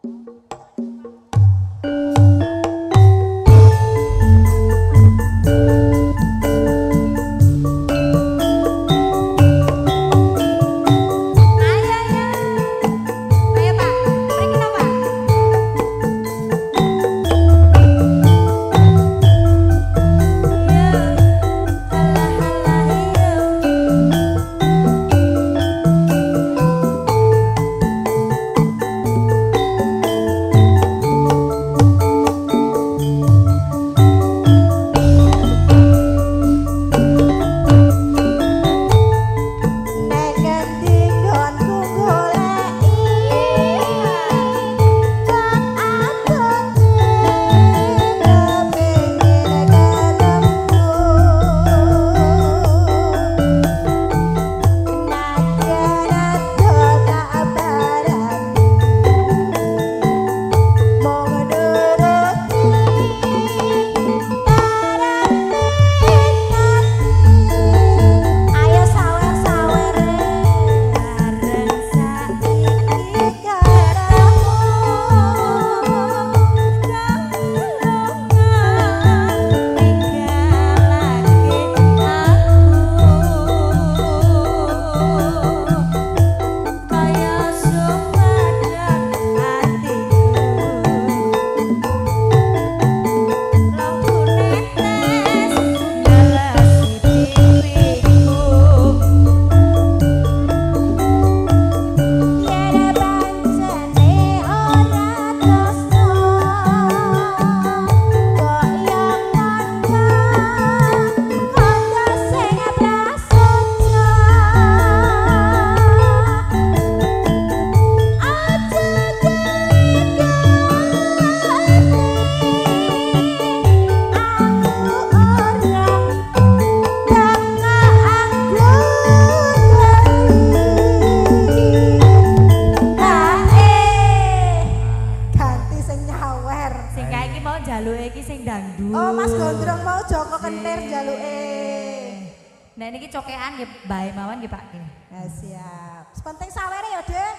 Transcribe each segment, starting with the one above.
Nek niki cokean nggih bae mawon nggih Pak. Ya siap. Sepenting sawere ya, Dek.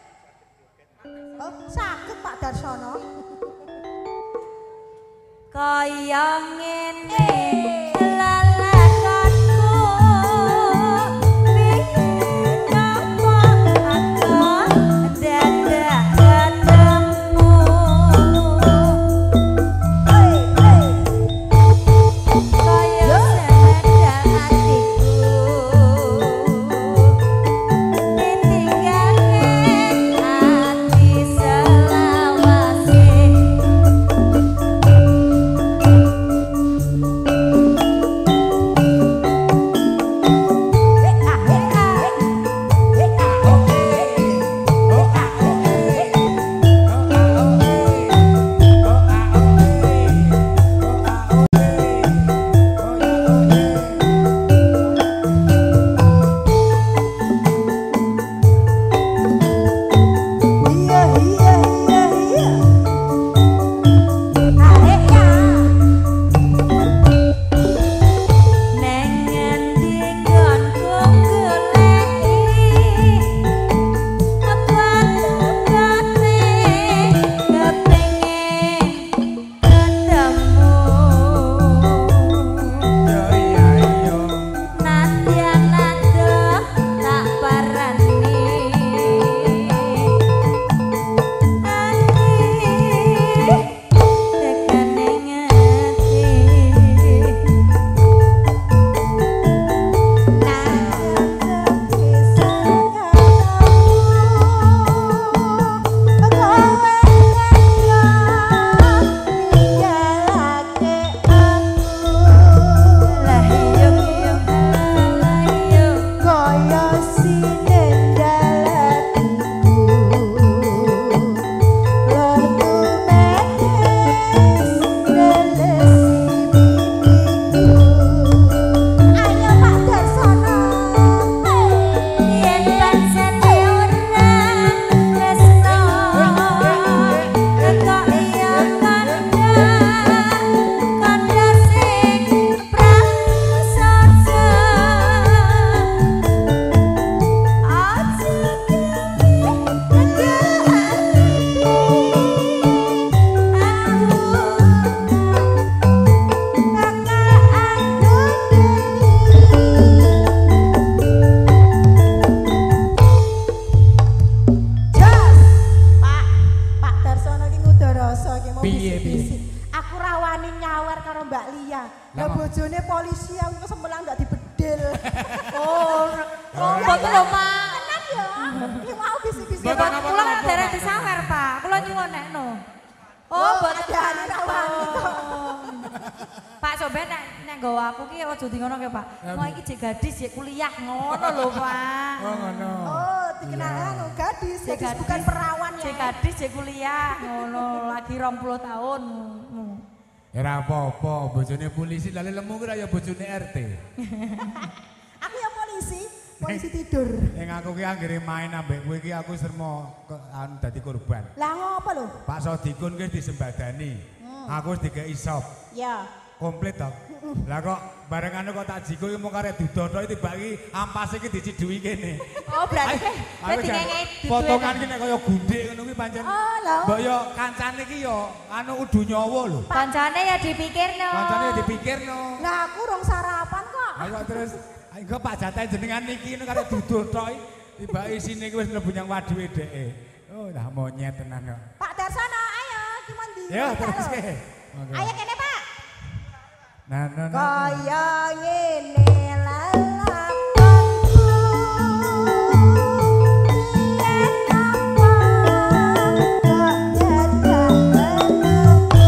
Oh, saged Pak Darsono. Kaya ngene lalakonku pingin apa aku dadak ketemu. Kaya sedang hatiku ditinggalke hati selawase. Oh, bisik-bisik. Aku rawani nyawer karo Mbak Lia. Lah bojone polisi aku semelang gak dibedil. Oh, mboten lho, Pak. Tenan ya. Iki mau bisik-bisik. Ya, Pak, kula kan derek disawer, Pak. Kula nyuwun nekno. Oh, mboten ada rawani kok. Pak sampeyan nek nggawa aku ki aja di ngono ke, Pak. Mau iki jek gadis jek kuliah ngono lho, Pak. Oh ngono. Oh, dikenal anu gadis, gadis bukan perawan ya. Jek gadis jek kuliah ngono, lagi 20 tahun. Ya ora apa-apa, bojone polisi lali lemu ki ya bojone RT. Aku ya polisi tidur. Ning aku ki anggere main ambek kowe ki aku sermo anu dadi korban. Lah ngopo lho? Pak Sodikun ki disembadani. Aku wis dikeki sop. Ya. Komplit to. Lah kok bareng anu kok tak jiko ki mung karek dudono tiba iki ampase ki dicidui kene. Oh, berarti Aku potongan ki nek kaya gundik ngono ki pancen. Oh, lho. Mbok yo kancane ki yo anu udu nyawa lho. Kancane ya dipikirno. Kancane dipikirno. Lah aku rong sarapan kok. Ayo terus engko Pak Jatah jenengan niki ngono karek duduh tok tiba isine ki wis mlebu nyang waduhe dheke. Oh, dah monyet tenan kok. Pak Darsono, ayo ki mandi. Ya terus ke. Ayo kene, Pak. Nah. Kaya ngene lalakonku. Yen apa kok dadak menunggu.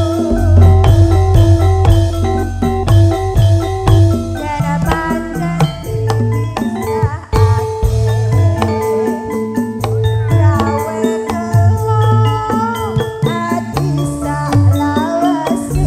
Yen pancen dibisahake. Gawe kelo ati salawase.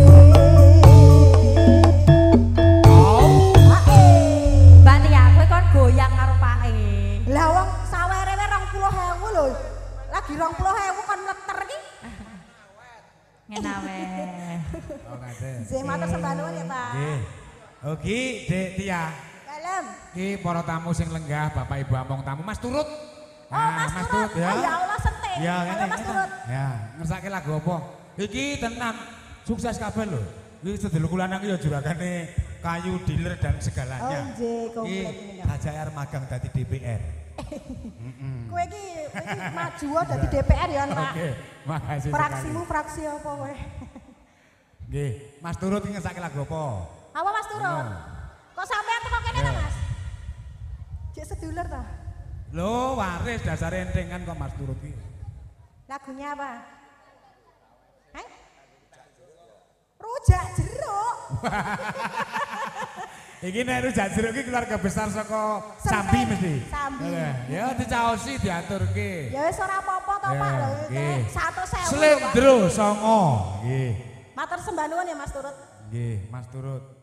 Mbak Tia, kowe kon goyang karo pake. Lah wong sawere 20.000 lho. Lagi 20.000 kon mleter iki. Ngenawe. Oh, ngaten. Nggih matur sembah nuwun ya, Pak. Nggih. Oke, Dek Tia. Dalem. Iki para tamu sing lenggah, Bapak Ibu among tamu, Mas turut. Oh, Mas Turut. ya. Oh, ya Allah sentik. Ya, Halo, ngene. Mas Turut. Ya, ngersake lagu apa? Iki tenan sukses kabeh lho. Iki sedulur kula nang ya juragane kayu dealer dan segalanya. Oh, nggih, komplit Iki ini. HJR magang dadi DPR. Kowe iki maju dadi DPR ya, Pak. Oke, makasih Fraksimu fraksi apa kowe? Nggih, Mas Turut iki ngersake lagu apa? Apa Mas Turut? Kok sampean teko kene ta, Mas? Jek sedulur ta? Loh, waris dasar entengan kok Mas Turut iki. Lagunya apa? Hah? Rujak jeruk. Iki nek rujak jeruk iki keluarga besar saka Sambi mesti. Sambi. Ya dicaosi diaturke. Ya wis ora apa-apa to, Pak. Lho, Nggih. 100.000. Slendro songo. Nggih. Matur sembah nuwun ya Mas Turut. Nggih, Mas Turut.